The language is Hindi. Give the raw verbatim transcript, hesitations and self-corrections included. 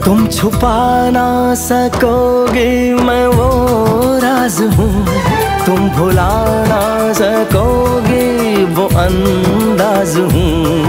तुम छुपा ना सकोगे मैं वो राज हूँ, तुम भुला ना सकोगे वो अंदाज हूँ।